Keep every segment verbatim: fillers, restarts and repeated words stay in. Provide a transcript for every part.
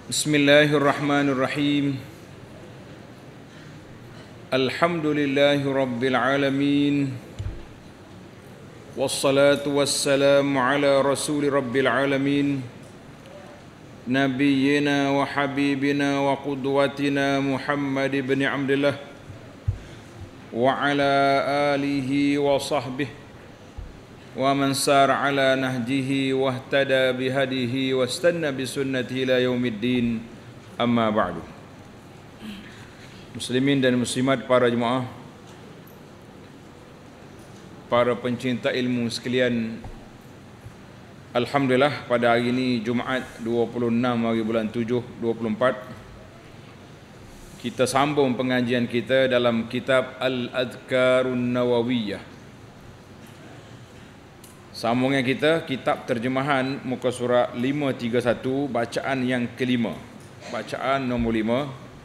Bismillahirrahmanirrahim. Alhamdulillahi rabbil alamin. Wassalatu wassalamu ala rasuli rabbil alamin. Nabiyyina wa habibina wa qudwatina Muhammad ibn Abdullah wa ala alihi wa sahbihi wa man sar ala nahjihi wa ihtada bihadihi wa istanna bisunnatihi ila yaumiddin, amma ba'du. Muslimin dan muslimat, para jemaah, para pencinta ilmu sekalian, alhamdulillah pada hari ini Jumaat dua puluh enam hari bulan tujuh dua puluh empat kita sambung pengajian kita dalam kitab Al-Adhkarun Nawawiyah. Sambungan kita kitab terjemahan muka surat lima tiga satu, bacaan yang kelima, bacaan nombor lima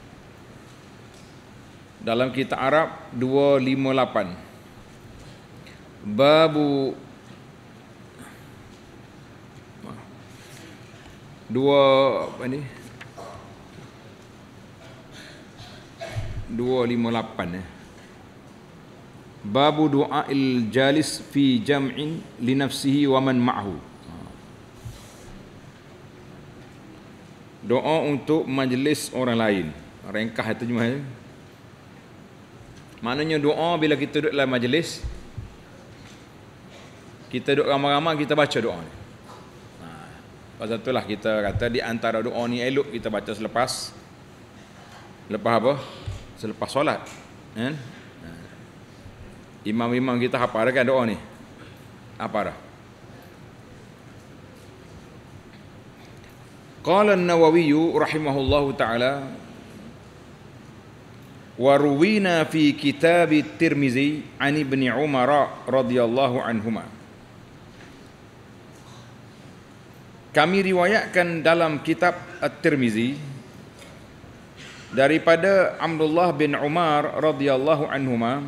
dalam kitab Arab dua lima lapan. Babu dua apa ni? dua lima lapan eh. Babu du'ail jalis fi jam'in li nafsihi wa man ma'hu. Doa untuk majlis orang lain. Ringkas terjemah. Maknanya doa bila kita duduk dalam majlis, kita duduk ramai-ramai, kita baca doa ni. Ha, pasal itulah kita kata di antara doa ni elok kita baca selepas lepas apa? Selepas solat. Kan? Imam-imam kita hafal kan doa ni? Apa dah? Qala an-Nawawi rahimahullahu ta'ala wa ruwina fi kitab at-Tirmizi an Ibn Umar radhiyallahu anhuma. Kami riwayatkan dalam kitab At-Tirmizi daripada Abdullah bin Umar radhiyallahu anhuma.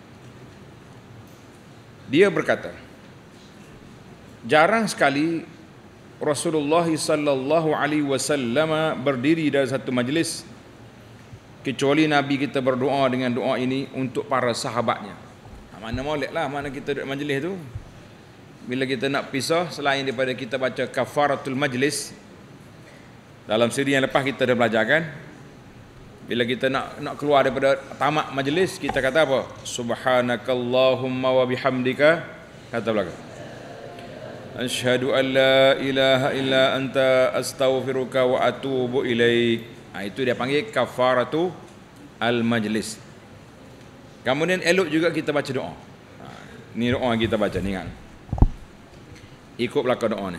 Dia berkata, jarang sekali Rasulullah sallallahu alaihi wasallam berdiri dari satu majlis kecuali Nabi kita berdoa dengan doa ini untuk para sahabatnya. Mana molek lah mana kita duduk majlis tu. Bila kita nak pisah, selain daripada kita baca kafaratul majlis, dalam siri yang lepas kita dah belajar kan, bila kita nak nak keluar daripada tamak majlis, kita kata apa? Subhanakallahumma wa bihamdika, kata belakang. Asyhadu an la ilaha illa anta astaghfiruka wa atubu ilaik. Ha, itu dia panggil kafaratu al-majlis. Kemudian elok juga kita baca doa. Ha, ni doa yang kita baca ni kan. Ikut belakang doa ni.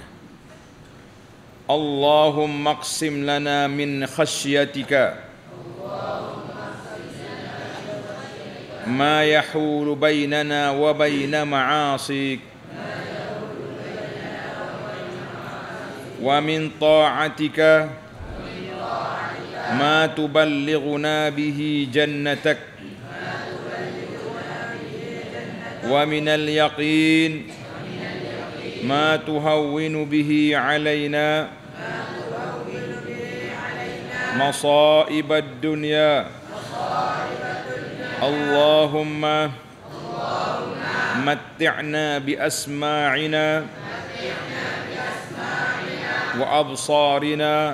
Allahumma qsim lana min khasyatika ما يحول بيننا وبين معاصيك ومن طاعتك ما تبلغنا به جنتك ومن اليقين ما تهون به علينا مصائب الدنيا اللهم متعنا بأسماعنا وأبصارنا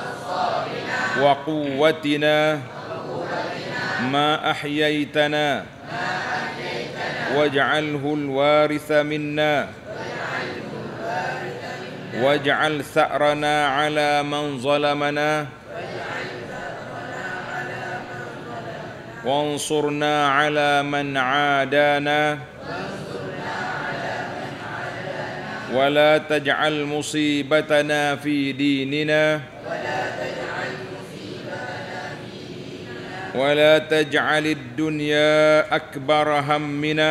وقوتنا ما أحييتنا واجعله الوارث منا واجعل ثأرنا على من ظلمنا وانصرنا على من عادانا ولا تجعل مصيبتنا في ديننا ولا تجعل الدنيا أكبر همنا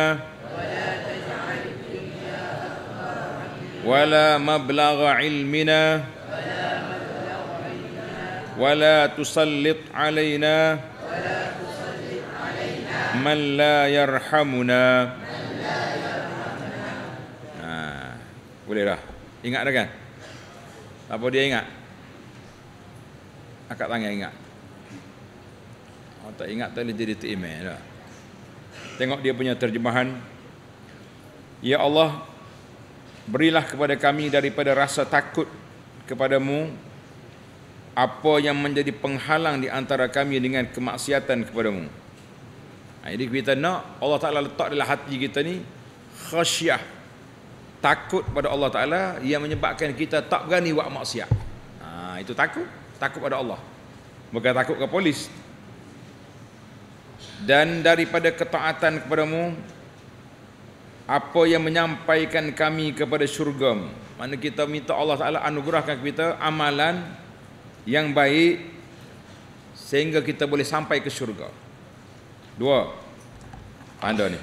ولا مبلغ علمنا ولا تسلط علينا man la yarhamuna. Ha, boleh dah. Ingat dah kan? Apa dia ingat? Angkat tangan ingat. Oh, tak ingat tak boleh jadi tu email dah. Tengok dia punya terjemahan. Ya Allah, berilah kepada kami daripada rasa takut kepadamu apa yang menjadi penghalang di antara kami dengan kemaksiatan kepadamu. Nah, jadi kita nak Allah Ta'ala letak dalam hati kita ni khasyah, takut pada Allah Ta'ala yang menyebabkan kita tak berani buat maksiat. Nah, itu takut, takut pada Allah. Bukan takut ke polis. Dan daripada ketaatan kepadamu apa yang menyampaikan kami kepada syurga-Mu. Mana kita minta Allah Ta'ala anugerahkan kita amalan yang baik sehingga kita boleh sampai ke syurga. Dua, tanda ni.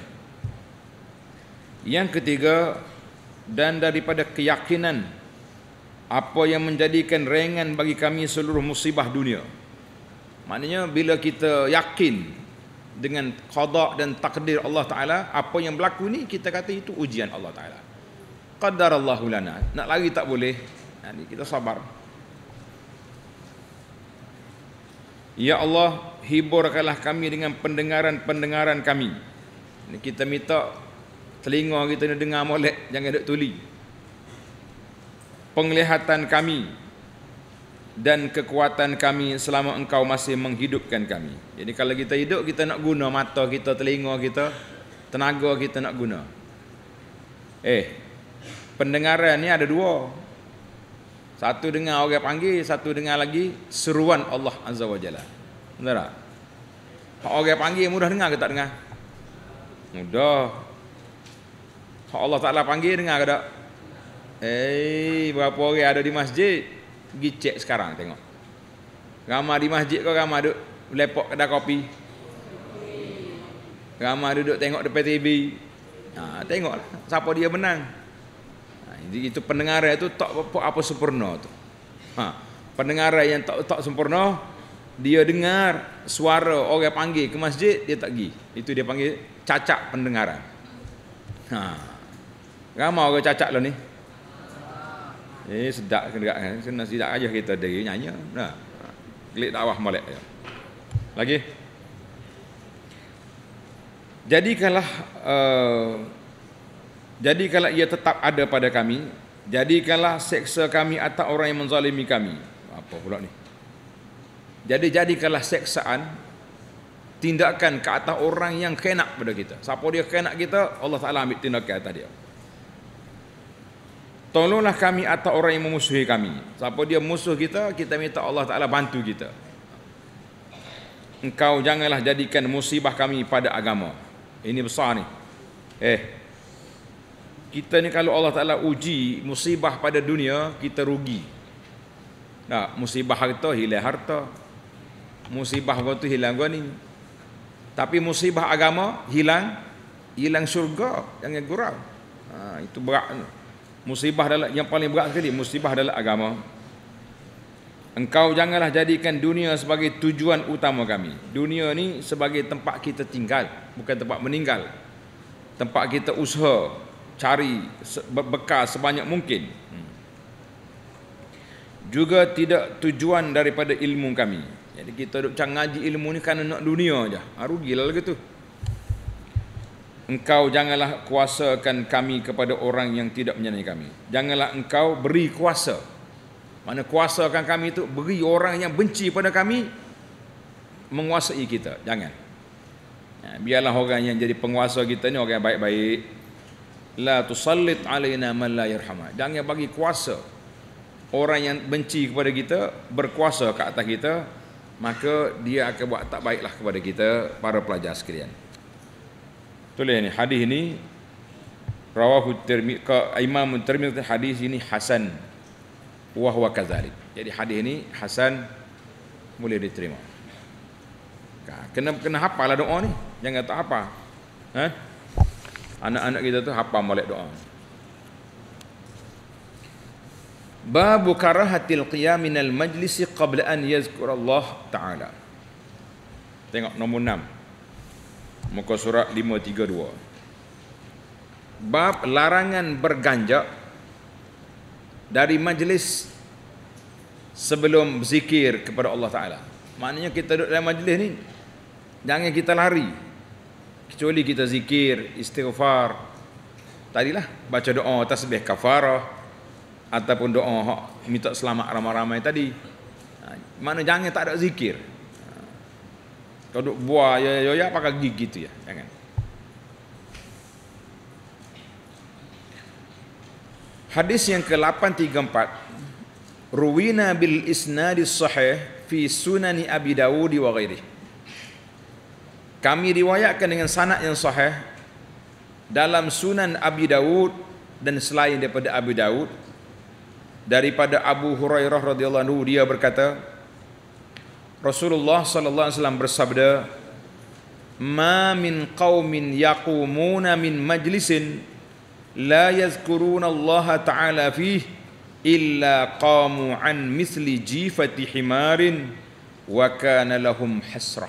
Yang ketiga, dan daripada keyakinan apa yang menjadikan ringan bagi kami seluruh musibah dunia. Maknanya bila kita yakin dengan qada dan takdir Allah Ta'ala, apa yang berlaku ni kita kata itu ujian Allah Ta'ala. Qadarallahu lana. Nak lari tak boleh. Nah, ni kita sabar. Ya Allah, hiburkanlah kami dengan pendengaran-pendengaran kami. Ini kita minta telinga kita ni dengar molek, jangan duk tuli. Penglihatan kami dan kekuatan kami selama Engkau masih menghidupkan kami. Jadi kalau kita hidup, kita nak guna mata kita, telinga kita, tenaga kita nak guna. Eh, pendengaran ni ada dua. Satu dengar orang panggil, satu dengar lagi seruan Allah Azza wa Jalla. Benar tak? Hak orang panggil mudah dengar ke tak dengar? Mudah. Hak Allah Ta'ala panggil dengar ke tak? Eh, berapa orang ada di masjid? Pergi cek sekarang tengok. Ramai di masjid kau, ramai duduk lepok kedai kopi. Ramai duduk tengok depan T V. Ha, tengoklah siapa dia menang. Jadi itu pendengaran itu tak apa, apa sempurna tu. Ha, pendengaran yang tak tak sempurna, dia dengar suara orang panggil ke masjid, dia tak pergi. Itu dia panggil cacat pendengaran. Ha. Ramai orang cacat lah ni. Eh sedap ke dekat kan. Kena sedap aja kita dari nyanyi. Nah. Klik dakwah molek. Lagi. Jadikanlah uh, Jadikanlah ia tetap ada pada kami. Jadikanlah seksa kami atas orang yang menzalimi kami. Apa pula ni? Jadi jadikanlah seksaan, tindakan ke atas orang yang kena pada kita. Siapa dia kena kita, Allah Ta'ala ambil tindakan atas dia. Tolonglah kami atas orang yang memusuhi kami. Siapa dia musuh kita, kita minta Allah Ta'ala bantu kita. Engkau janganlah jadikan musibah kami pada agama. Ini besar ni. Eh, kita ni kalau Allah Ta'ala uji musibah pada dunia, kita rugi. Nah, musibah harta, hilang harta. Musibah kau tu hilang kau ni. Tapi musibah agama, hilang hilang syurga. Jangan gurau. Ha, itu berat. Musibah adalah yang paling berat sekali. Musibah adalah agama. Engkau janganlah jadikan dunia sebagai tujuan utama kami. Dunia ni sebagai tempat kita tinggal, bukan tempat meninggal. Tempat kita usaha, cari bekal sebanyak mungkin. Juga tidak tujuan daripada ilmu kami. Jadi kita duk cang ngaji ilmu ni kerana nak dunia aja. Ha, rugilah lagu tu. Engkau janganlah kuasakan kami kepada orang yang tidak menyenangi kami. Janganlah engkau beri kuasa. Mana kuasakan kami itu beri orang yang benci pada kami menguasai kita. Jangan. Ya, biarlah orang yang jadi penguasa kita ni orang yang baik-baik. La tusallit alaina man la yarhamah. Jangan bagi kuasa orang yang benci kepada kita berkuasa ke atas kita, maka dia akan buat tak baiklah kepada kita, para pelajar sekalian. Tulis ni hadis ni rawahu Tirmizi, Imam Tirmizi, hadis ini hasan wa huwa kadzalik. Jadi hadis ini hasan, boleh diterima. Kena kena hafal doa ni, jangan tak hafal. Ha? Anak-anak kita tu hafal molek doa. Babu karahatil qiyam minal majlisi qabla an yazkur Allah Ta'ala. Tengok nombor enam, muka surat lima tiga dua. Bab larangan berganjak dari majlis sebelum zikir kepada Allah Ta'ala. Maknanya kita duduk dalam majlis ni, jangan kita lari, kecuali kita zikir, istighfar. Tadilah baca doa tasbih kafarah ataupun doa minta selamat ramai-ramai tadi. Mana jangan tak ada zikir. Kalau duk buah ya ya ya pakai gigi tu ya, jangan. Hadis yang ke lapan tiga empat, ruwina bil isnadis sahih fi sunani Abi Dawud wa ghairihi. Kami riwayatkan dengan sanad yang sahih dalam Sunan Abi Dawud dan selain daripada Abi Dawud, daripada Abu Hurairah radhiyallahu anhu, dia berkata, Rasulullah sallallahu alaihi wasallam bersabda, "Ma min qaumin yaqumuna min majlisin la yazkuruna Allah Ta'ala fihi illa qamu an misli jifati himarin wa kana lahum hasrah."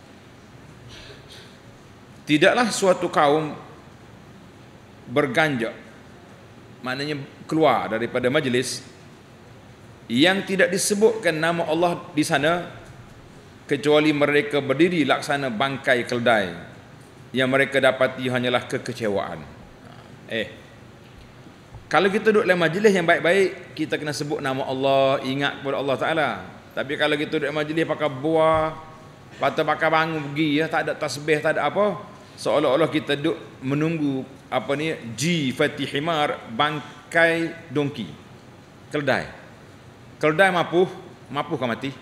Tidaklah suatu kaum berganjak, maknanya keluar daripada majlis, yang tidak disebutkan nama Allah di sana, kecuali mereka berdiri laksana bangkai keldai, yang mereka dapati hanyalah kekecewaan. Eh, kalau kita duduk dalam majlis yang baik-baik, kita kena sebut nama Allah, ingat kepada Allah Ta'ala. Tapi kalau kita duduk dalam majlis pakai buah, patut pakai bangun pergi ya, tak ada tasbih, tak ada apa, seolah-olah kita duduk menunggu apa ni, jifati himar, bangkai dongki, keldai. Keldai mapuh, mapuh ke mati?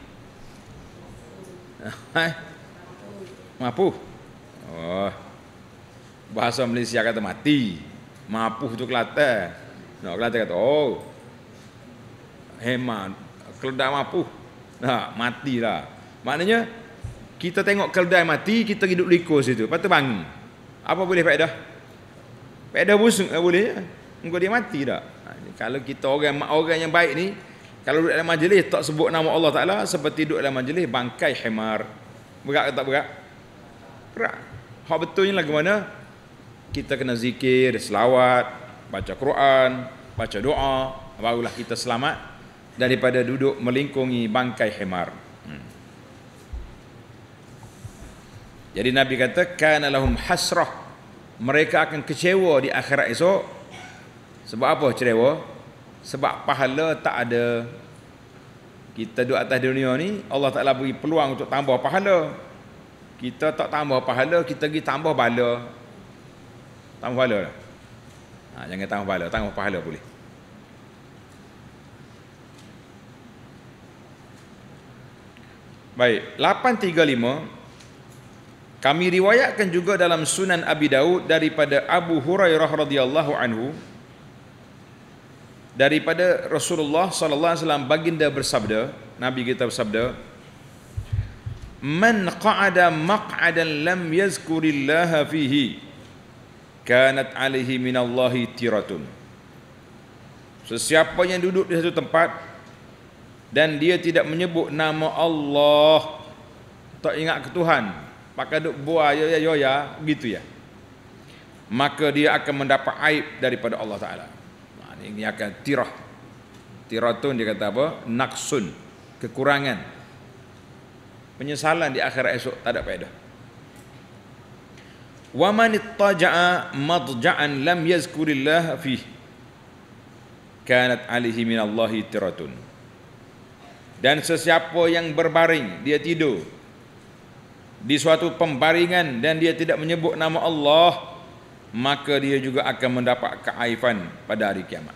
Hai, mapuh. Oh, bahasa Malaysia kata mati, mapuh tu Kelantan. Nak Kelantan kata oh, hemat, keldai mapuh, nah matilah. Maknanya kita tengok keldai mati, kita hidup likur situ, lepas tu bangun. Apa boleh faedah? Faedah busuk tak boleh ya? Engkau dia mati tak? Kalau kita orang orang yang baik ni, kalau duduk dalam majlis tak sebut nama Allah Ta'ala, seperti duduk dalam majlis bangkai himar. Berat ke tak berat? Berat. Hak betulnya lagu mana? Kita kena zikir, selawat, baca Quran, baca doa, barulah kita selamat daripada duduk melingkungi bangkai himar. Hmm. Jadi Nabi kata, kana lahum hasrah, mereka akan kecewa di akhirat esok. Sebab apa kecewa? Sebab pahala tak ada. Kita duduk atas dunia ni, Allah Ta'ala beri peluang untuk tambah pahala. Kita tak tambah pahala, kita pergi tambah bala. Tambah pahala lah. Ha, jangan tambah pahala, tambah pahala boleh. Baik, lapan tiga lima, kami riwayatkan juga dalam Sunan Abi Daud daripada Abu Hurairah radhiyallahu anhu, daripada Rasulullah sallallahu alaihi wasallam, baginda bersabda, Nabi kita bersabda, "Man qa'ada maq'adan lam yazkurillaha fihi kanat alaihi minallahi tiratun." Sesiapa yang duduk di satu tempat dan dia tidak menyebut nama Allah, tak ingat ke Tuhan, pakai duk buah ya ya ya ya begitu ya, maka dia akan mendapat aib daripada Allah Ta'ala. Ini akan tirah. Tiratun dia kata apa? Naqsun, kekurangan, penyesalan di akhirat esok, tak ada faedah. Wa man ittaja'a madja'an lam yazkurillah fihi kanat alaihi minallahi tiratun. Dan sesiapa yang berbaring, dia tidur di suatu pembaringan dan dia tidak menyebut nama Allah, maka dia juga akan mendapat keaiban pada hari kiamat.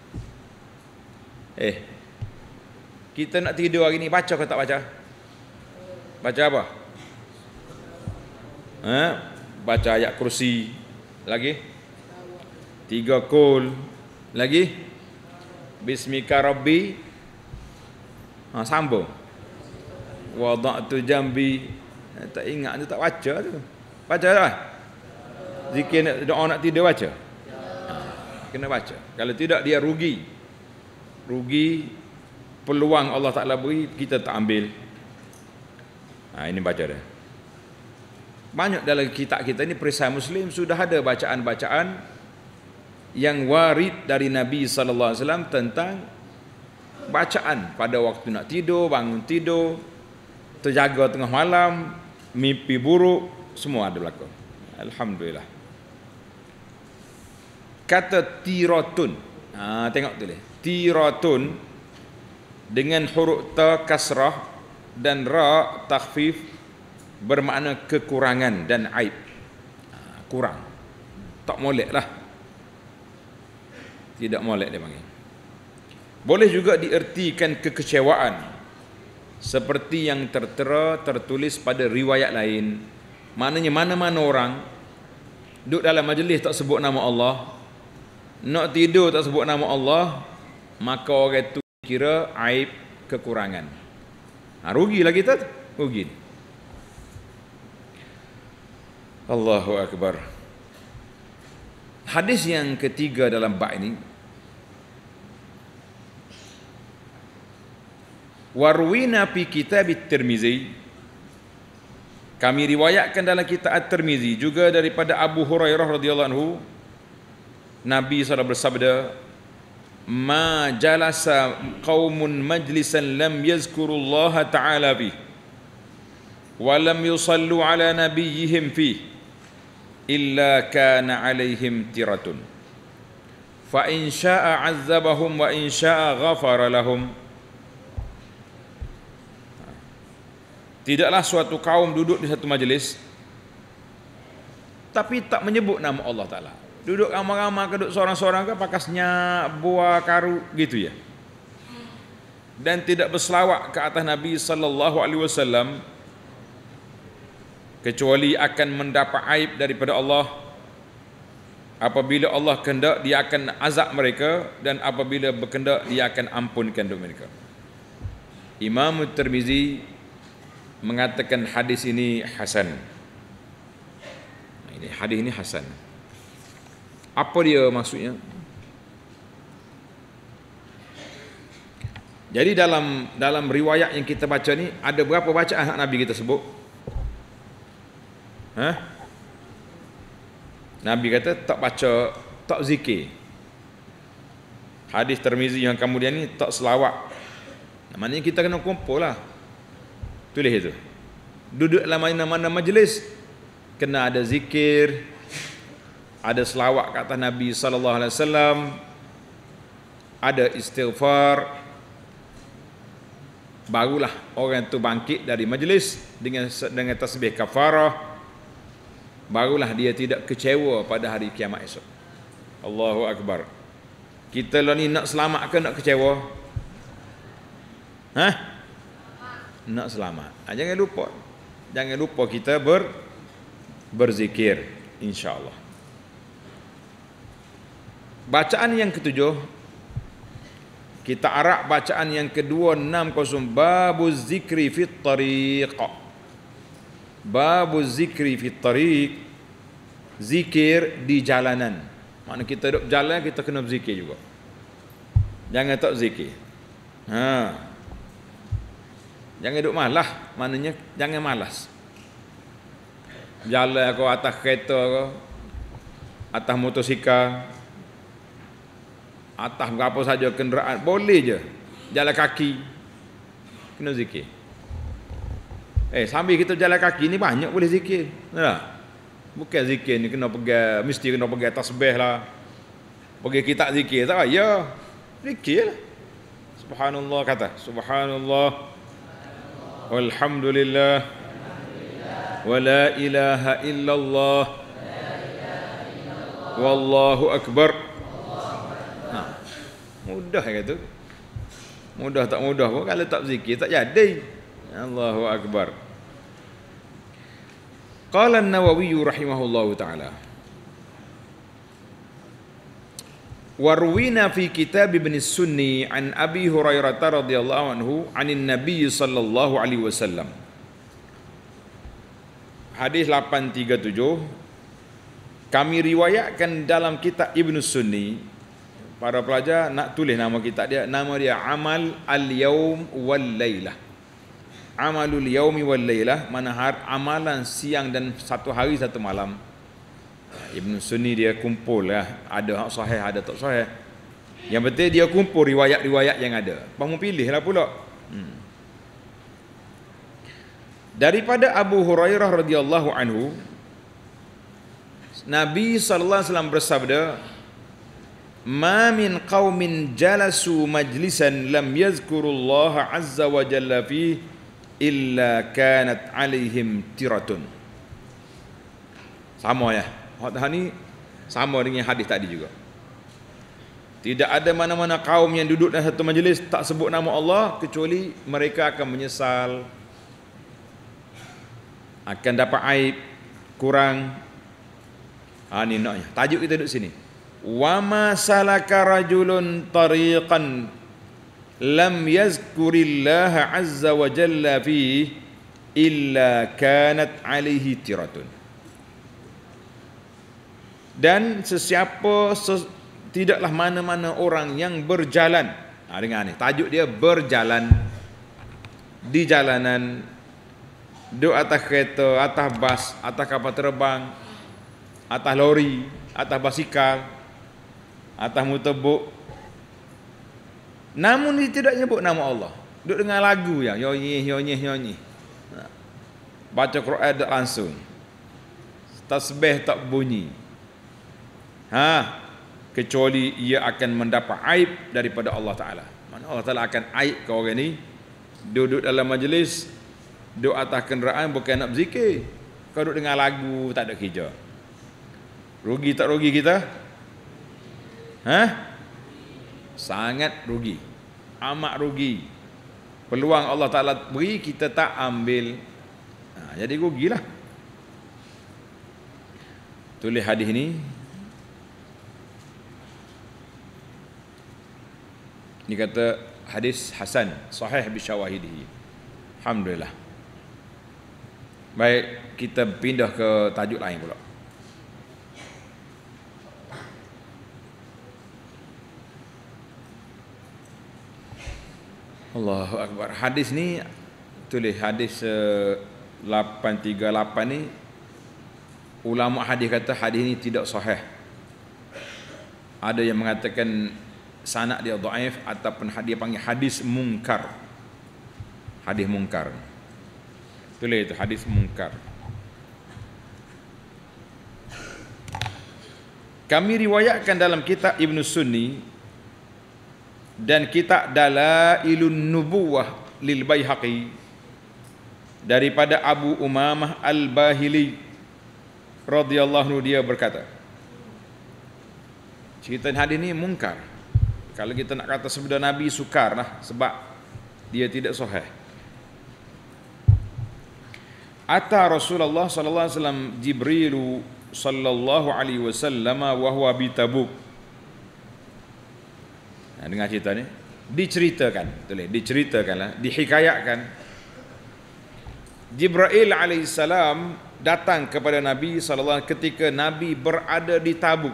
Eh, kita nak tidur hari ni, baca ke tak baca? Baca apa? Ha? Baca ayat kursi. Lagi? Tiga kul. Lagi? Bismika Rabbi. Ha, sambung. Wada'tu jambi. Tak ingat tu, tak baca tu. Baca tak? Zikir nak, doa nak tidur baca. Ha, kena baca. Kalau tidak dia rugi. Rugi peluang Allah Ta'ala beri, kita tak ambil. Ha, ini baca dah. Banyak dalam kitab kita ni, perisai Muslim, sudah ada bacaan-bacaan yang warid dari Nabi sallallahu alaihi wasallam tentang bacaan pada waktu nak tidur, bangun tidur, terjaga tengah malam, mimpi buruk, semua ada berlaku. Alhamdulillah. Kata tiratun, ha, tengok tu deh. Tiratun dengan huruf ta kasrah dan ra takhfif bermakna kekurangan dan aib. Ha, kurang. Tak molek lah. Tidak molek dia panggil. Boleh juga diertikan kekecewaan seperti yang tertera tertulis pada riwayat lain. Maknanya mana-mana orang duduk dalam majlis tak sebut nama Allah, nak tidur tak sebut nama Allah, maka orang itu kira aib, kekurangan. Ha, rugilah kita, rugi. Allahu Akbar. Hadis yang ketiga dalam bab ini, warwina fi kitab at-Tirmizi, kami riwayatkan dalam kitab At-Tirmizi juga daripada Abu Hurairah radhiyallahu anhu, Nabi sallallahu alaihi wasallam bersabda, ma jalasa qaumun majlisan lam yazkurullaha ta'ala fi wa lam yusallu ala nabiyyihim fi illa kana alaihim tiratun fa in syaa'a 'azzabahum wa in syaa'a ghafara lahum. Tidaklah suatu kaum duduk di satu majlis tapi tak menyebut nama Allah Ta'ala. Duduk ramai-ramai ke, duduk seorang-seorang ke, pakasnya buah karu gitu ya. Dan tidak berselawat ke atas Nabi sallallahu alaihi wasallam kecuali akan mendapat aib daripada Allah. Apabila Allah kehendak, dia akan azab mereka, dan apabila berkehendak, dia akan ampunkan mereka. Imam Tirmizi mengatakan hadis ini hasan. Ini hadis ini hasan. Apa dia maksudnya? Jadi dalam dalam riwayat yang kita baca ni ada berapa bacaan Nabi kita sebut? Ha? Nabi kata tak baca, tak zikir. Hadis Tirmizi yang kemudian ni tak selawat. Maknanya kita kena kumpul lah. Tulis itu. Duduk dalam mana-mana majlis kena ada zikir, ada selawat ke atas Nabi sallallahu alaihi wasallam, ada istighfar. Barulah orang itu bangkit dari majlis dengan dengan tasbih kafarah. Barulah dia tidak kecewa pada hari kiamat esok. Allahu Akbar. Kita lah ni nak selamat ke nak kecewa? Hah? Nak selamat. Ha, jangan lupa. Jangan lupa kita ber berzikir, insya-Allah. Bacaan yang ketujuh, kita arak bacaan yang kedua enam kosong, babuz zikri fit tariq. Babuz zikri fit tariq, zikir di jalanan. Maknanya kita duduk jalan, kita kena berzikir juga. Jangan tak zikir. Ha. Jangan duduk malas, maknanya jangan malas. Jalan kau atas kereta kau, atas motosikal, atas berapa saja kenderaan, boleh je. Jalan kaki, kena zikir. Eh, sambil kita jalan kaki ni banyak boleh zikir. Tak? Bukan zikir ni kena pegang, mesti kena pegang tasbih lah. Pergi kita zikir, tak payah. Zikir lah. Subhanallah kata, Subhanallah. Walhamdulillah, wa la ilaha illallah, wallahu akbar. Ha, mudah kata. Mudah tak mudah pun kalau tak zikir tak jadi. Allahu akbar. Qala an-Nawawi rahimahullahu taala, warwina fi kitab Ibn Sunni an Abi Hurairah radhiyallahu anhu anin Nabi sallallahu alaihi wasallam. Hadis lapan tiga tujuh kami riwayatkan dalam kitab Ibn Sunni. Para pelajar nak tulis nama kitab dia, nama dia Amal al-Yaum wal Lailah. Amalul Yaumi wal Lailah, mana amalan siang dan satu hari satu malam. Ibn Sunni dia kumpul lah, ada hak sahih, ada tak sahih. Yang penting dia kumpul riwayat-riwayat yang ada. Kamu pilihlah pula. Hmm. Daripada Abu Hurairah radhiyallahu anhu, Nabi sallallahu alaihi wasallam bersabda, "Ma min qaumin jalasu majlisan lam yazkurullaha azza wa jalla fi illa kanat alaihim tiratun." Sama ya. Hadis ni sama dengan hadis tadi juga. Tidak ada mana-mana kaum yang duduk dalam satu majlis tak sebut nama Allah kecuali mereka akan menyesal, akan dapat aib, kurang. Ha ni naknya. Tajuk kita duduk sini. Wa ma salaka rajulun tariqan lam yazkurillaha azza wa jalla fi illa kanat alaihi tiratun. Dan sesiapa ses, tidaklah mana-mana orang yang berjalan. Ha, dengar ni, tajuk dia berjalan di jalanan, duduk atas kereta, atas bas, atas kapal terbang, atas lori, atas basikal, atas motorbot. Namun dia tidak nyebut nama Allah. Duduk dengar lagu ya, yonyih yonyih yonyih. Baca Quran tak langsung. Tasbih tak bunyi. Ha, kecuali ia akan mendapat aib daripada Allah Ta'ala. Mana Allah Ta'ala akan aib ke orang ni? Duduk dalam majlis, duduk atas kenderaan bukan nak berzikir. Kau duduk dengar lagu, tak ada kerja. Rugi tak rugi kita? Ha? Sangat rugi. Amat rugi. Peluang Allah Ta'ala beri, kita tak ambil. Ha, jadi rugilah. Tulis hadis ni. Ini kata hadis hasan, sahih bi syawahidihi. Alhamdulillah. Baik, kita pindah ke tajuk lain pula. Allahu akbar. Hadis ni tulis hadis uh, lapan tiga lapan ni, ulama hadis kata hadis ni tidak sahih. Ada yang mengatakan sanad dia dhaif ataupun dia panggil hadis mungkar. Hadis mungkar. Tulis itu hadis mungkar. Kami riwayatkan dalam kitab Ibn Sunni dan kitab Dalailun Nubuwah lil Baihaqi daripada Abu Umamah Al-Bahili radhiyallahu anhu, dia berkata, cerita hadis ni mungkar. Kalau kita nak kata sabda Nabi, sukar lah, sebab dia tidak sahih. Ata Rasulullah sallallahu alaihi wasallam Jibril sallallahu alaihi wasallam wa huwa bi Tabuk. Nah, dengar cerita ni, diceritakan, tulis, diceritakanlah, dihikayatkan. Jibril alaihi salam datang kepada Nabi sallallahu alaihi wasallam ketika Nabi berada di Tabuk.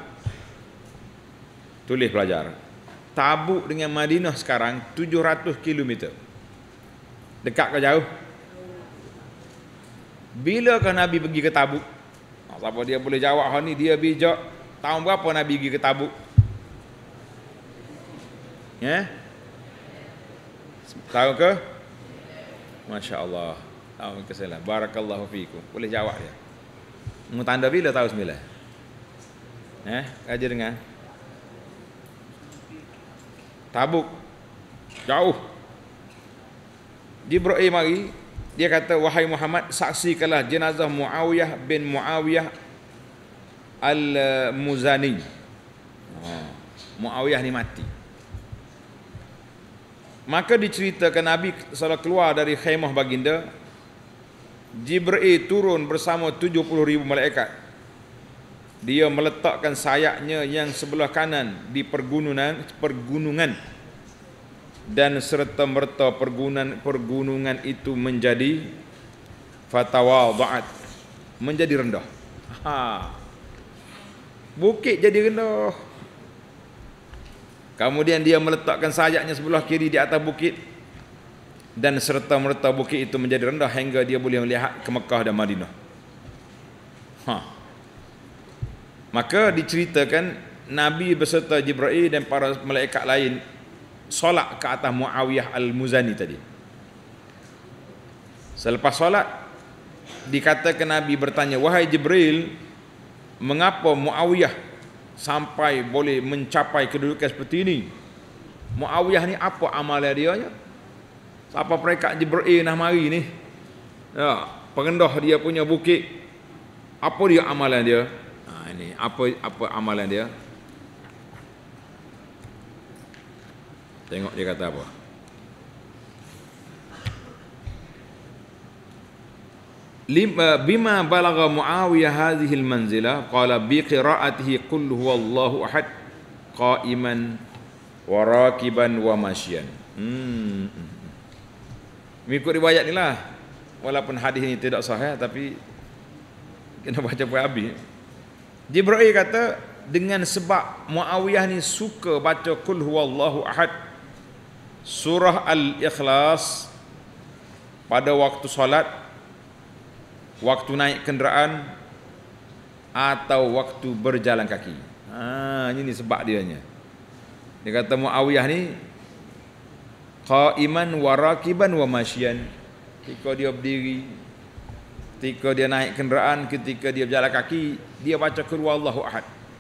Tulis pelajar. Tabuk dengan Madinah sekarang tujuh ratus kilometer. Dekat ke jauh? Bilakah Nabi pergi ke Tabuk? Siapa dia boleh jawab hal ni? Dia bijak. Tahun berapa Nabi pergi ke Tabuk? Ya? Tahu ke? Masya Allah. Tahun ke sembilan. Barakallahu fiikum. Boleh jawab dia. Mu tanda bila tahun sembilan? Eh, kaji dengar. Tabuk jauh. Jibril mari, dia kata, wahai Muhammad, saksikanlah jenazah Muawiyah bin Muawiyah Al-Muzani. Oh, Muawiyah ni mati. Maka diceritakan Nabi setelah keluar dari khemah baginda, Jibril turun bersama tujuh puluh ribu malaikat. Dia meletakkan sayapnya yang sebelah kanan di pergunungan pergunungan dan serta merta pergunungan pergunungan itu menjadi fatawadhat, menjadi rendah. Ha. Bukit jadi rendah. Kemudian dia meletakkan sayapnya sebelah kiri di atas bukit dan serta merta bukit itu menjadi rendah hingga dia boleh melihat ke Mekah dan Madinah. Ha. Maka diceritakan Nabi beserta Jibril dan para malaikat lain solat ke atas Muawiyah al-Muzani tadi. Selepas solat, dikatakan Nabi bertanya, wahai Jibril, mengapa Muawiyah sampai boleh mencapai kedudukan seperti ini? Muawiyah ni apa amalan dia nya? Siapa perekat Jibril nak mari ni? Ya, perendah dia punya bukit. Apa dia amalan dia? Ha, ini apa apa amalan dia? Tengok dia kata apa. Lima bima balagha Muawiyah hadhihi al-manzilah qala bi qira'atihi qul huwallahu ahad qa'iman wa rakiban wa masyan. Hmm. Mengikut riwayat inilah, walaupun hadis ini tidak sahih tapi kena baca sampai habis. Jibril kata dengan sebab Muawiyah ni suka baca qul huwallahu ahad, surah Al-Ikhlas pada waktu solat, waktu naik kenderaan atau waktu berjalan kaki. Ha, ini sebab dia nya. Dia kata Muawiyah ni qaiman wa rakiban wa masyan. Ketika dia berdiri, ketika dia naik kenderaan, ketika dia berjalan kaki, dia baca qul huwallahu ahad.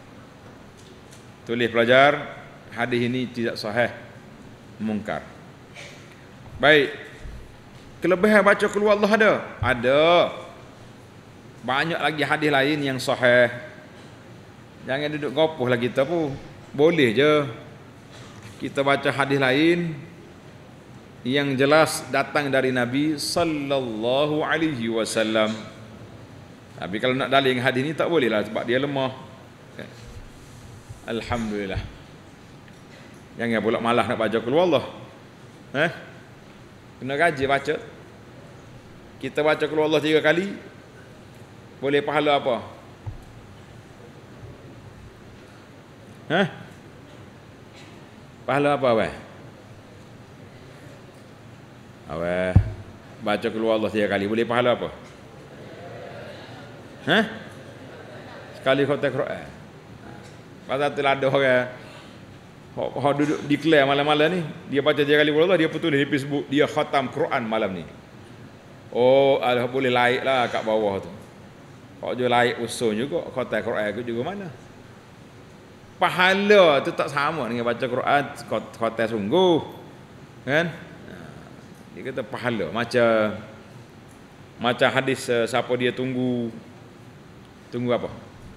Tulis pelajar, hadis ini tidak sahih, mungkar. Baik. Kelebihan baca qul huwallahu ada? Ada. Banyak lagi hadis lain yang sahih. Jangan duduk gopoh lah kita pun. Boleh je kita baca hadis lain yang jelas datang dari Nabi sallallahu alaihi wasallam. Tapi kalau nak dalil hadis ni tak boleh lah sebab dia lemah. Alhamdulillah. Jangan pula malah nak baca qul huwallah. Eh? Kena rajin baca. Kita baca qul huwallah tiga kali, boleh pahala apa? Hah? Pahala apa weh? Aweh, baca qul huwallah tiga kali boleh pahala apa? Hah? Sekali khatam Quran. Pasal tu ada orang hok duduk declare malam-malam ni, dia baca tiga kali qul huwallah, dia tulis di Facebook dia khatam Quran malam ni. Oh, alhamdulillah boleh laik lah kat bawah tu. Kau je laik usul juga, khatam Quran aku juga mana. Pahala tu tak sama dengan baca Quran khatam sungguh. Kan? Dia kata pahala macam macam hadis uh, siapa dia tunggu tunggu apa?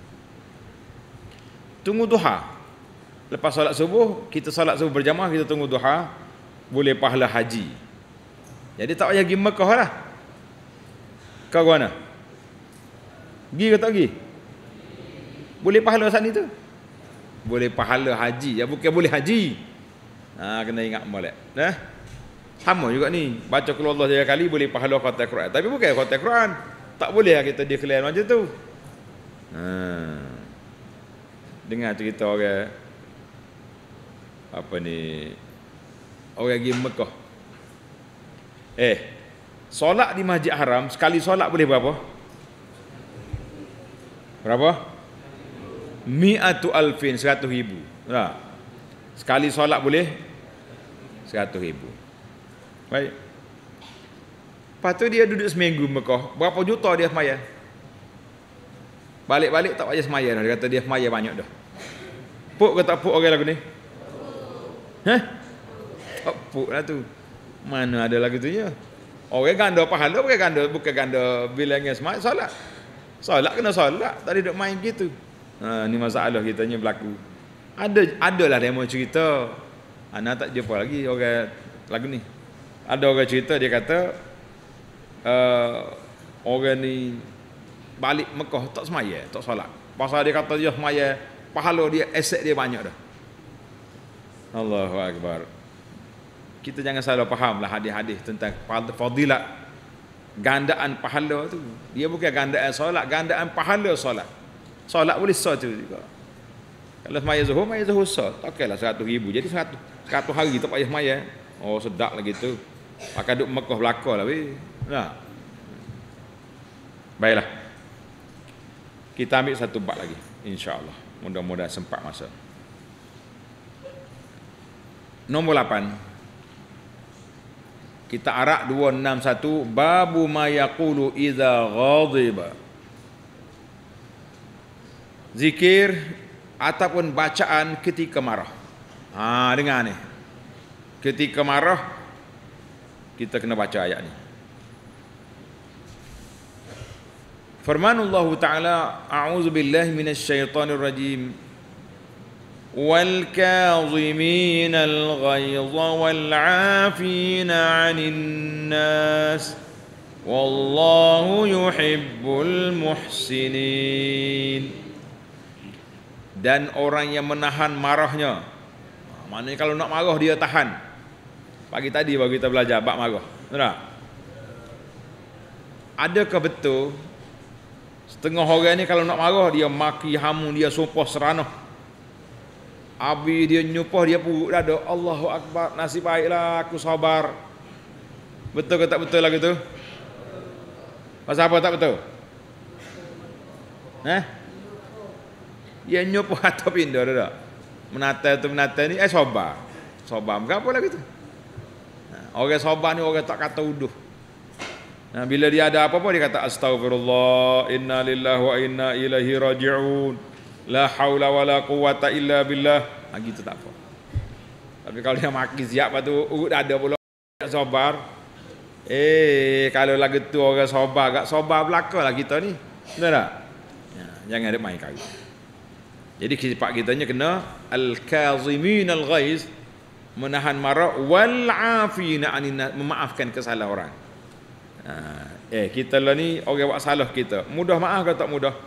Tunggu duha. Lepas solat subuh, kita solat subuh berjamaah, kita tunggu duha, boleh pahala haji. Jadi tak payah pergi Mekah lah. Kau mana? Pergi ke tak pergi? Boleh pahala saat itu? Boleh pahala haji. Ya bukan boleh haji. Ha, kena ingat molek. Nah. Sama juga ni, baca qul huwallah tiga kali boleh pahala khatam Quran. Tapi bukan khatam Quran. Tak boleh lah kita declare macam tu. Ha. Dengar cerita orang apa ni, orang pergi Mekah. Eh, solat di Masjid Haram, sekali solat boleh berapa? Berapa? Mi'atu alfin, seratus ribu. Nah, sekali solat boleh seratus ribu. Baik. Lepas tu dia duduk seminggu Mekah. Berapa juta dia semaya? Balik-balik tak payah semaya dah. Dia kata dia semaya banyak dah. Puk ke tak puk orang lagu ni? Hah? Oh, puk lah tu. Mana ada lagu tu ya? Orang ganda pahala bukan ganda, bukan ganda bilangnya semaya solat. Solat kena solat. Tak ada duk main gitu. Ha, ni masalah kita ni berlaku. Ada adalah demo cerita. Ana tak jumpa lagi orang lagu ni. Ada orang cerita, dia kata uh, orang ni balik Mekah tak semaya, tak solat. Pasal dia kata dia semaya, pahala dia, aset dia banyak dah. Allahu Akbar. Kita jangan salah faham lah hadis-hadis tentang fadilat gandaan pahala tu. Dia bukan gandaan solat, gandaan pahala solat. Solat boleh sah tu juga. Kalau semaya zuhur, semaya zuhur sah. Tak okeylah seratus ribu. Jadi seratus, seratus hari tak payah semaya. Oh sedap lah gitu. Pakai duduk Mekah belakang lah weh. Nah. Baiklah. Kita ambil satu bab lagi, insya-Allah. Mudah-mudahan sempat masa. Nombor lapan. Kita arak dua enam satu, babu ma yaqulu idza ghadiba. Zikir ataupun bacaan ketika marah. Ha, dengar ni. Ketika marah kita kena baca ayat ni. Firmanullah Ta'ala, a'udzu billahi minasyaitonir rajim. Wal kaziminal ghaiza wal 'afina 'anil nas wallahu yuhibbul muhsinin. Dan orang yang menahan marahnya. Maknanya kalau nak marah dia tahan. Pagi tadi baru kita belajar bab marah. Betul tak? Adakah betul setengah orang ni kalau nak marah dia maki hamun, dia sumpah seranah. Abi dia nyupah, dia puruk dada. Allahu Akbar, nasib baiklah aku sabar. Betul ke tak betul lagu tu? Pasal apa tak betul? Eh? Dia nyupah atau pindah dah. Menata tu menata ni, eh sabar. Sabar, berapa lagu tu? Orang sabar ni orang tak kata uduh. Nah, bila dia ada apa-apa dia kata astaghfirullah, inna lillahi wa inna ilaihi raji'un. La haula wala quwata illa billah. Ha, gitu tak apa. Tapi kalau dia maki siap lepas tu urut dada pula sabar. Eh, kalau lagu tu orang sabar, gak sabar belakalah kita ni. Betul tak? Ya, jangan ada main kali. Jadi sifat kitanya kena al-kazimin al-ghaiz, menahan marah, wal 'afina 'anin nas, memaafkan kesalahan orang. Ha, eh kita lah ni orang buat salah kita. Mudah maaf ke tak mudah?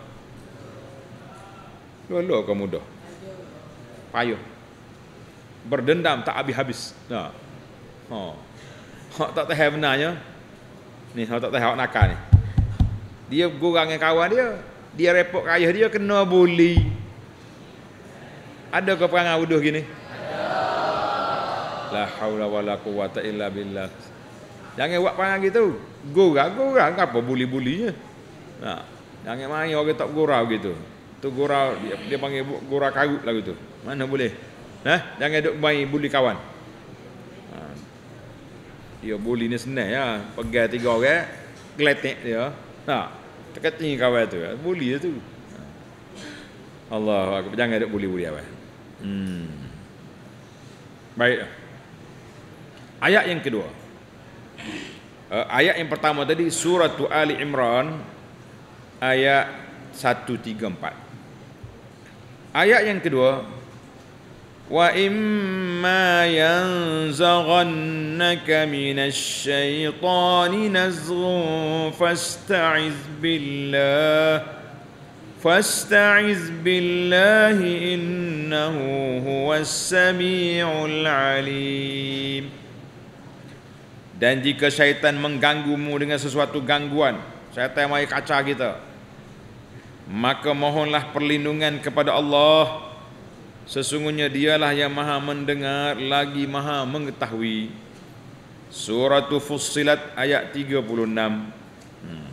Dulu ke mudah? Payah. Berdendam tak habis-habis. Nah. Ha. Hak tak tahu benarnya. Ni hak tak tahu hak nakal ni. Dia gurang dengan kawan dia, dia repot ayah dia kena bully. Ada ke perangai uduh gini? Ada. La haula wala quwata illa billah. Jangan buat perangai gitu. Gurang-gurang apa bully-bulinya. Nah, jangan main orang tak gurau gitu. Tu gurau dia, dia panggil gurau karut lah gitu. Mana boleh? Nah, jangan duk main bully kawan. Ha. Dia bully ni senang ya. Pegang tiga orang, geletek dia. Ha, teketing kawan tu. Bully tu. Ha. Allah, jangan duk bully-bully kawan. Hmm. Baik. Ayat yang kedua. Uh, ayat yang pertama tadi surah Ali Imran ayat seratus tiga puluh empat. Ayat yang kedua, wa imma yanzaghannaka minasy syaitani nazghun fasta'iz billah fasta'iz billahi innahu huwas samiul alim. Dan jika syaitan mengganggumu dengan sesuatu gangguan, syaitan mai kacau kita, maka mohonlah perlindungan kepada Allah. Sesungguhnya dialah yang maha mendengar lagi maha mengetahui. Surah Fussilat ayat tiga puluh enam. Hmm.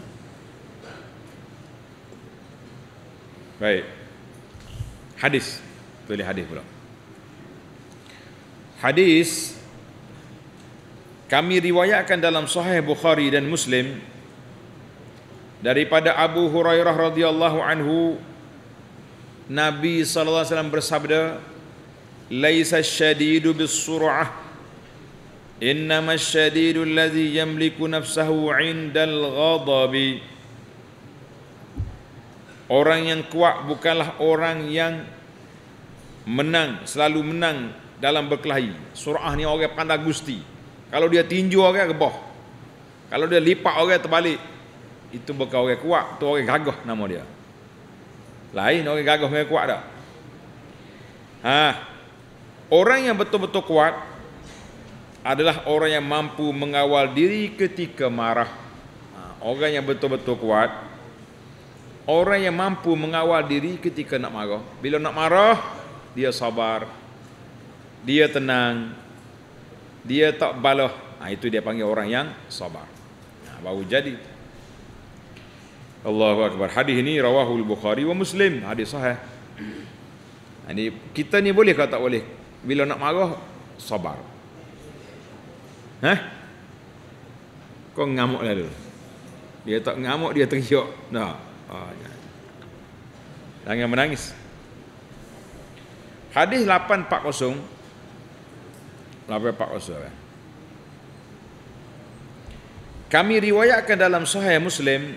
Baik. Hadis. Tulis hadis pula. Hadis kami riwayatkan dalam Sahih Bukhari dan Muslim daripada Abu Hurairah radhiyallahu anhu, Nabi sallallahu alaihi wasallam bersabda, laisa syadidu bis-sur'ah, innama syadidu allazi yamliku nafsahu 'indal ghadabi. Orang yang kuat bukanlah orang yang menang, selalu menang dalam berkelahi. Sur'ah ni orang pandai gusti. Kalau dia tinju orang rebah. Kalau dia lipat orang terbalik, itu bukan orang kuat, itu orang gagah nama dia. Lain orang gagah dengan kuat dah. Ha. Orang yang betul-betul kuat adalah orang yang mampu mengawal diri ketika marah. Ha. Orang yang betul-betul kuat, orang yang mampu mengawal diri ketika nak marah. Bila nak marah, dia sabar, dia tenang, dia tak balah. Ha, itu dia panggil orang yang sabar. Ha, baru jadi. Allahu Akbar. Hadis ini rawahul Bukhari wa Muslim. Hadis sahih. Ini kita ni boleh ke tak boleh? Bila nak marah, sabar. Hah? Kau ngamuk lalu. Dia tak ngamuk, dia teriak. Nah. Oh, jangan menangis. Hadis lapan empat kosong. lapan empat kosong. Kami riwayatkan dalam Sahih Muslim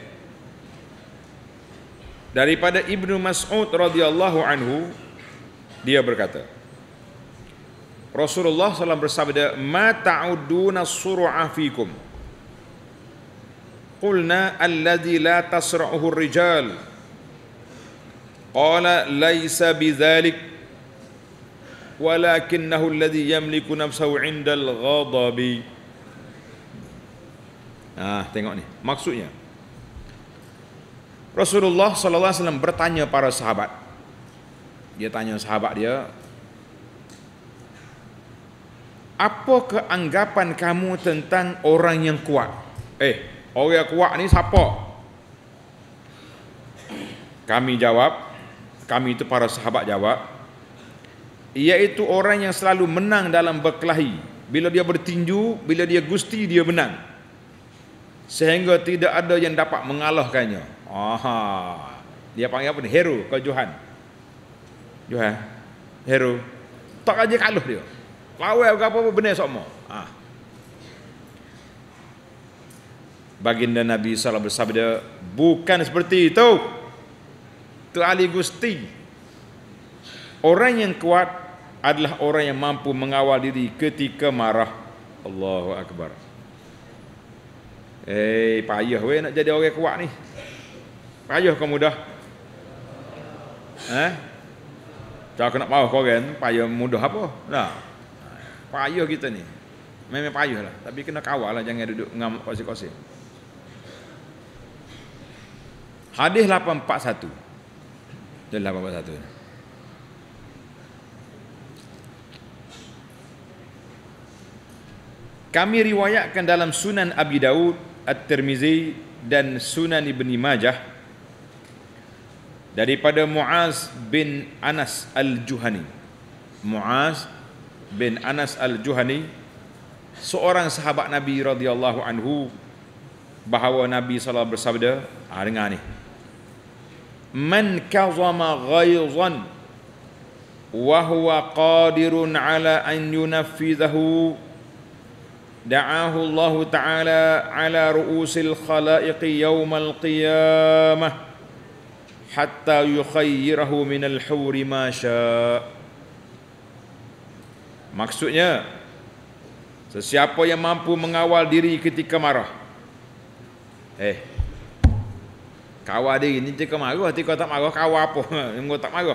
daripada Ibnu Mas'ud radhiyallahu anhu, dia berkata, Rasulullah sallallahu alaihi wasallam bersabda, "Ma ta'udduna as-sur'a fikum?" Qulna alladhi la tasra'uhu ar-rijal. Qala laysa bidzalik walakinahu alladhi yamliku nafsahu 'inda al-ghadabi. Ah, tengok ni maksudnya. Rasulullah sallallahu alaihi wasallam bertanya para sahabat. Dia tanya sahabat dia, "Apa anggapan kamu tentang orang yang kuat?" Eh, orang yang kuat ni siapa? Kami jawab, kami itu para sahabat jawab, iaitu orang yang selalu menang dalam berkelahi. Bila dia bertinju, bila dia gusti, dia menang, sehingga tidak ada yang dapat mengalahkannya. Aha, dia panggil apa ni? Hero ke Johan? Johan, hero. Tak aja kalah dia. Lawan ke apa-apa benar semua. Ah. Baginda Nabi sallallahu alaihi wasallam bersabda, bukan seperti itu. Tu ahli gusti. Orang yang kuat adalah orang yang mampu mengawal diri ketika marah. Allahu akbar. Eh, payah weh nak jadi orang kuat ni. Payah ke mudah? Eh? Kalau nak marah kau kan, payah mudah apa? Nah. Payah kita ni. Memang payah lah, tapi kena kawal lah, jangan duduk ngamuk kosong-kosong. Hadis lapan empat satu. Dan lapan empat satu. Kami riwayatkan dalam Sunan Abi Daud, At-Tirmizi dan Sunan Ibni Majah daripada Muaz bin Anas Al-Juhani. Muaz bin Anas Al-Juhani, seorang sahabat Nabi radhiyallahu anhu, bahawa Nabi sallallahu alaihi wasallam bersabda, ah, dengar ni, man kazama ghaizan wa huwa qadirun ala an yunaffidahu da'ahu Allah Ta'ala ala ru'usil khalaiqi yawmal qiyamah hatta yukhayyirahu minal huri ma sya'. Maksudnya, sesiapa yang mampu mengawal diri ketika marah. Eh, kawal diri ni ketika marah, ketika tak marah kawal apa? Engkau tak marah.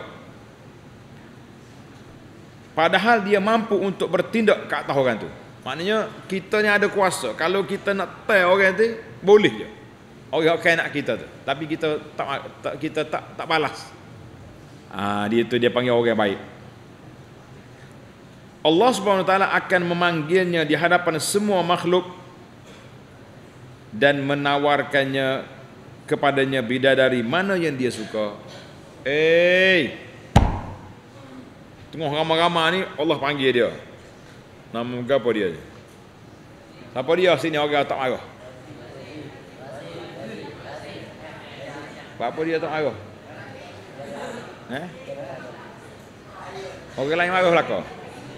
Padahal dia mampu untuk bertindak ke atas orang tu. Maknanya kita ni ada kuasa. Kalau kita nak tell orang tu, boleh je. Orang akan nak kita tu. Tapi kita tak tak kita tak tak balas. Ah, dia tu dia panggil orang baik. Allah Subhanahu Wa Taala akan memanggilnya di hadapan semua makhluk dan menawarkannya kepadanya bidadari mana yang dia suka. Eh, tengok ramai-ramai ni Allah panggil dia. Nama apa dia? Siapa dia sini orang tak marah? Apa dia tak marah? Eh? Orang lain marah lah kau?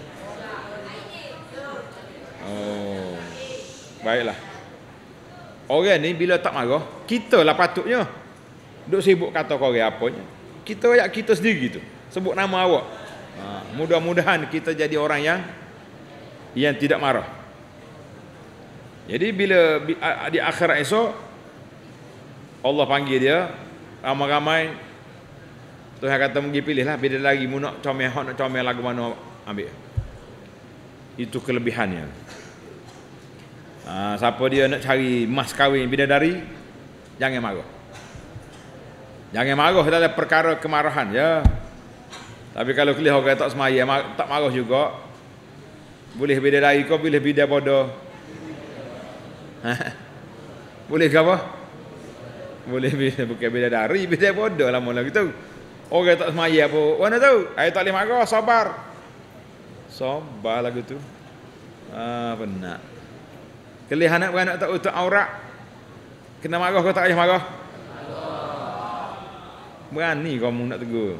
Oh, baiklah. Orang ni bila tak marah, kita lah patutnya duk sibuk kata kau orang apanya. Kita ayat kita sendiri tu, sebut nama awak. Ha, mudah-mudahan kita jadi orang yang yang tidak marah. Jadi bila di akhirat esok Allah panggil dia ramai-ramai, Tuhan kata pergi pilihlah bila lagi mu nak comel, nak comel lagu mana ambil. Itu kelebihannya. Ha, siapa dia nak cari mas kahwin bidadari, jangan marah. Jangan marah dalam perkara kemarahan ya. Tapi kalau kelih orang tak semaya, tak marah juga, boleh bidadari kau, boleh bidadari bodoh. Boleh ke apa? Boleh bidadari, bukan bidadari, bidadari bodoh lah mula gitu. Orang tak semaya apa. Mana tahu? Ai tak boleh marah, sabar. Sabar lagu tu. Ah benar. Kelih anak beranak tak utuh aurat. Kena marah kau tak payah marah? Berani kamu nak tegur.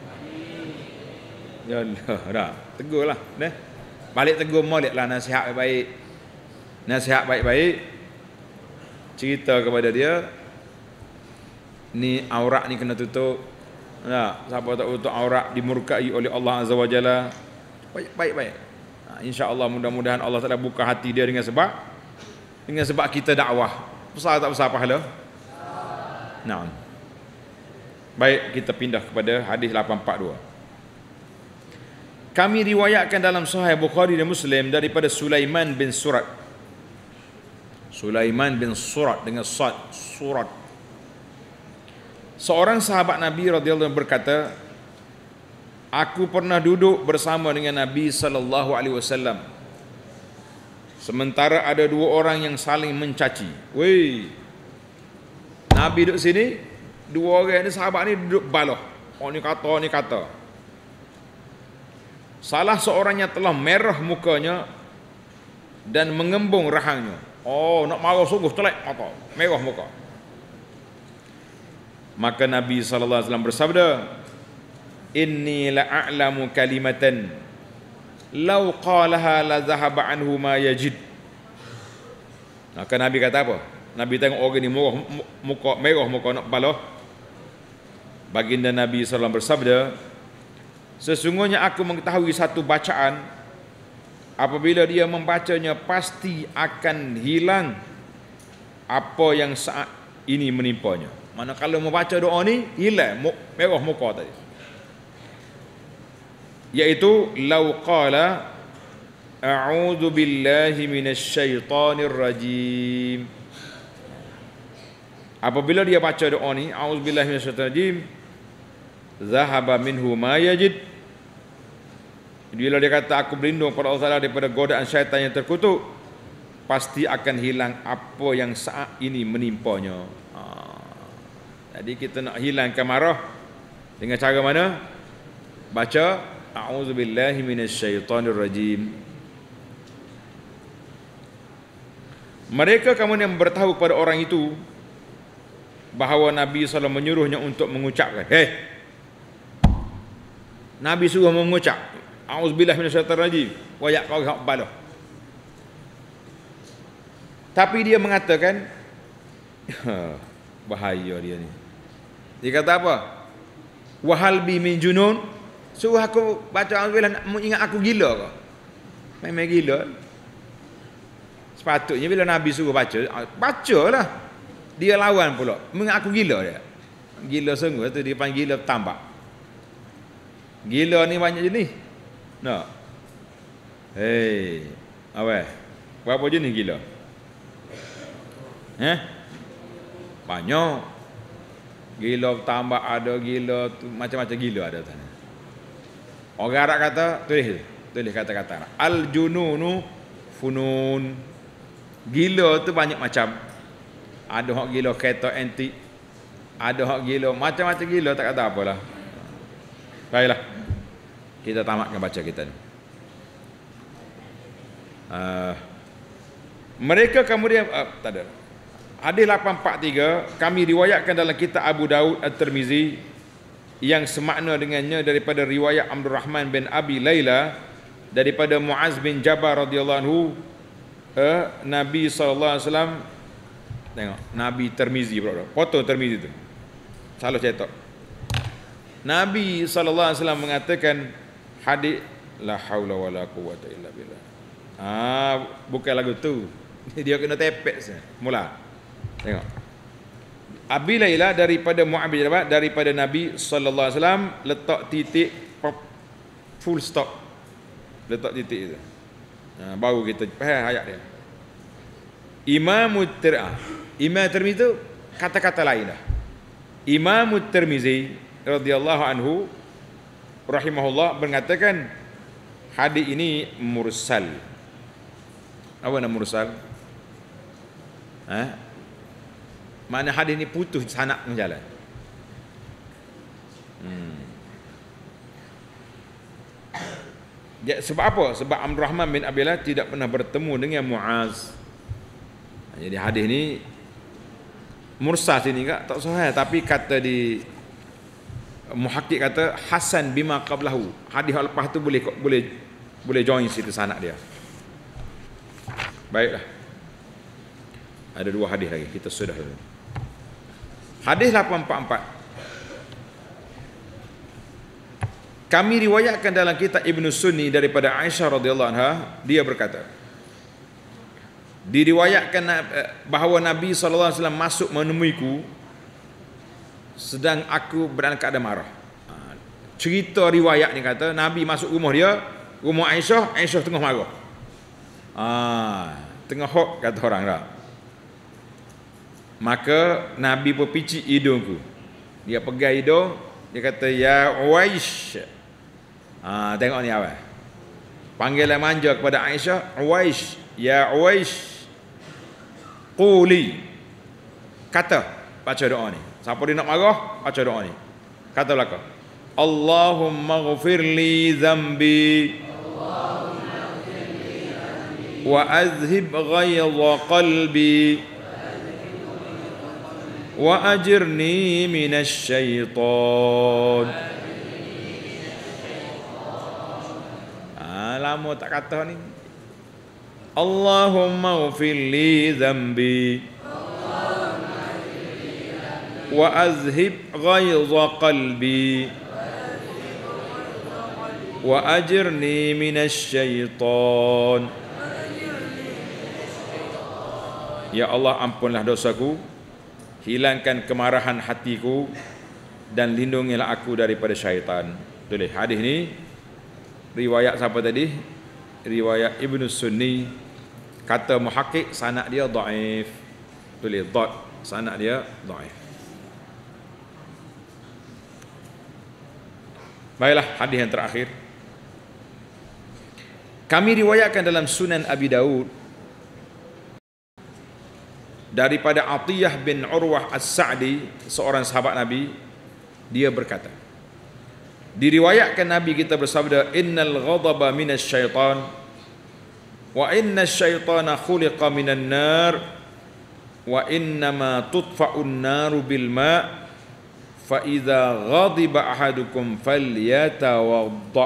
Ya Allah, dah. Tegurlah, dah. Balik tegur moleklah nasihat baik. Nasihat baik-baik. Cerita kepada dia, ni aurat ni kena tutup. Nah, siapa tak tutup aurat dimurkai oleh Allah Azza wa Jalla. Baik-baik. Nah, insya-Allah mudah-mudahan Allah Taala buka hati dia dengan sebab dengan sebab kita dakwah. Besar tak besar pahala? Naam. Baik, kita pindah kepada hadis lapan empat dua. Kami riwayatkan dalam Sahih Bukhari dan Muslim daripada Sulaiman bin Surat. Sulaiman bin Surat dengan sad, Surat. Seorang sahabat Nabi radhiyallahu anhu berkata, aku pernah duduk bersama dengan Nabi sallallahu alaihi wasallam. Sementara ada dua orang yang saling mencaci. Weh. Nabi duduk sini, dua orang ni sahabat ni duduk baloh. Oh ni kata, ni kata. Salah seorangnya telah merah mukanya dan mengembung rahangnya. Oh, nak marah sungguh telek mata, merah muka. Maka Nabi sallallahu alaihi wasallam bersabda, "Inni la'alamu kalimatan law qalaha la zahaba anhu ma yajid." Maka Nabi kata apa? Nabi tengok orang ni merah muka, merah muka nak balah. Baginda Nabi sallallahu alaihi wasallam bersabda, sesungguhnya aku mengetahui satu bacaan, apabila dia membacanya pasti akan hilang apa yang saat ini menimpanya. Mana kalau membaca doa ni hilang merah muka tadi. Yaitu lau qala a'udzu billahi minasyaitonir rajim. Apabila dia baca doa ni, a'udzu billahi minasyaitonir rajim, zahaba minhu ma yajid. Bila dia kata aku berlindung pada Allah Taala daripada godaan syaitan yang terkutuk, pasti akan hilang apa yang saat ini menimpanya. Ha. Jadi kita nak hilangkan marah dengan cara mana? Baca a'udzubillahi minasyaitonir rajim. Mereka kemudian beritahu kepada orang itu bahawa Nabi sallallahu alaihi wasallam menyuruhnya untuk mengucapkan, "Hei, Nabi suruh mengucap a'udzubillahi minasyaitonir rajim." Wayak kau hak balah. Tapi dia mengatakan, bahaya dia ni. Dia kata apa? Wahal bi min junun. Suruh aku baca a'udzubillah, nak ingat aku gila ke? Memang gila. Sepatutnya bila Nabi suruh baca, bacalah. Dia lawan pula. Mengat aku gila dia. Gila sungguh tu dia panggil gila tambak. Gila ni banyak jenis. Nak. Hei, apa? Berapa jenis gila? Eh? Banyak. Gila tambak ada, gila tu, macam-macam gila ada sana. Orang Arab kata, tulis tulis kata-kata. Al-jununu funun. Gila tu banyak macam. Ada hak gila kereta antik. Ada hak gila macam-macam gila, tak kata apalah. Baiklah. Kita tamatkan baca kita ni. Uh, mereka kemudian uh, tak ada. Hadis lapan empat tiga kami riwayatkan dalam kitab Abu Daud At-Tirmizi yang semakna dengannya daripada riwayat Abdul Rahman bin Abi Laila daripada Muaz bin Jabal radhiyallahu anhu, uh, Nabi sallallahu alaihi wasallam, tengok Nabi Tirmizi pula, potong Tirmizi tu, salah cetak. Nabi sallallahu alaihi wasallam mengatakan hadis la haula wala quwwata illa billah. Ah, bukan lagu tu. Dia kena tepek saja. Mula. Tengok. Abi Laila daripada Mu'adz bin Jabal daripada Nabi sallallahu alaihi wasallam, letak titik full stop. Letak titik itu. Ha, baru kita faham ayat dia. Imam Tirmizi. Imam Tirmizi itu kata-kata lain dah. Imam Tirmizi radhiyallahu anhu rahimahullah mengatakan hadis ini mursal. Apa nama mursal? Ha? Mana hadis ini putus sanad jalan. Hmm. Sebab apa? Sebab Abdul Rahman bin Abilah tidak pernah bertemu dengan Muaz. Jadi hadis ni mursal sini kak tak sahih, tapi kata di muhakkik kata hasan bima qablahu. Hadis lepas tu boleh boleh boleh join situ sanad dia. Baiklah. Ada dua hadis lagi kita sudah. Hadis lapan empat empat. Kami riwayatkan dalam kitab Ibnu Sunni daripada Aisyah radhiyallahu anha, dia berkata, diriwayatkan bahawa Nabi sallallahu alaihi wasallam masuk menemuiku sedang aku berada keadaan marah. Cerita riwayat ni kata Nabi masuk rumah dia, rumah Aisyah, Aisyah tengah marah. Ah, tengah hok kata orang dah. Maka Nabi berpicit hidungku. Dia pegang hidung, dia kata ya Uwais. Ah, tengok ni apa? Panggilan manja kepada Aisyah, Uwais, ya Uwais. Quli, kata, baca doa ni. Siapa dia nak marah, baca doa ni. Kata belaka, Allahumma ghfirli dhanbi wa azhib ghayza qalbi wa ajirni minasy syaitan. Ah, lama tak kata ni. Allahumma ghfirli dhanbi wa azhib ghayza qalbi wa ajirni minasy syaitan. Ya Allah, ampunlah dosaku, hilangkan kemarahan hatiku, dan lindungilah aku daripada syaitan. Tulis hadis ni riwayat siapa tadi? Riwayat Ibnu Sunni. Kata muhakkik sanad dia dhaif. Tulis dhat, sanad dia dhaif. Baiklah, hadis yang terakhir. Kami riwayatkan dalam Sunan Abi Daud daripada Atiyah bin Urwah As-Sa'di, seorang sahabat Nabi, dia berkata, diriwayatkan Nabi kita bersabda, innal ghadaba minasy syaitan wa innash syaitana khuliqa minan nar wa innama tudfa'un naru bil ma' fa idza ghadiba ahadukum falyatawadda.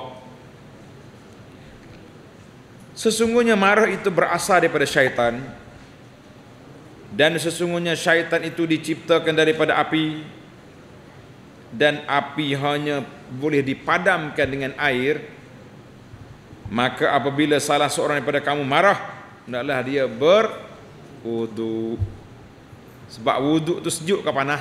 Sesungguhnya marah itu berasal daripada syaitan, dan sesungguhnya syaitan itu diciptakan daripada api, dan api hanya boleh dipadamkan dengan air. Maka apabila salah seorang daripada kamu marah, hendaklah dia berwuduk. Sebab wuduk tu sejuk ke panas?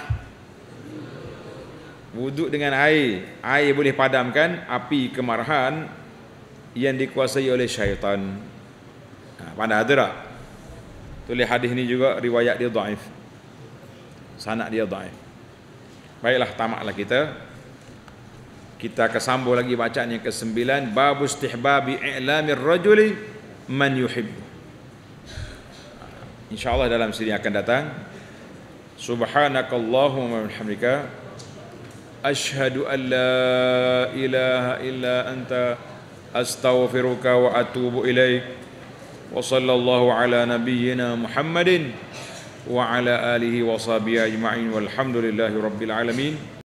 Wuduk dengan air. Air boleh padamkan api kemarahan yang dikuasai oleh syaitan. Ha, panas tu tak? Tulis hadis ni juga riwayat dia dhaif. Sanad dia dhaif. Baiklah, tamatlah kita. Kita akan sambung lagi bacaan yang kesembilan, bab istihbabi i'lamir rajuli man yuhib. Insyaallah dalam siri akan datang. Subhanakallahumma wa bihamdika asyhadu an la ilaha illa anta astaghfiruka wa atubu ilaik. Wa sallallahu ala nabiyyina Muhammadin wa ala alihi wa sahbihi ajma'in walhamdulillahi rabbil alamin.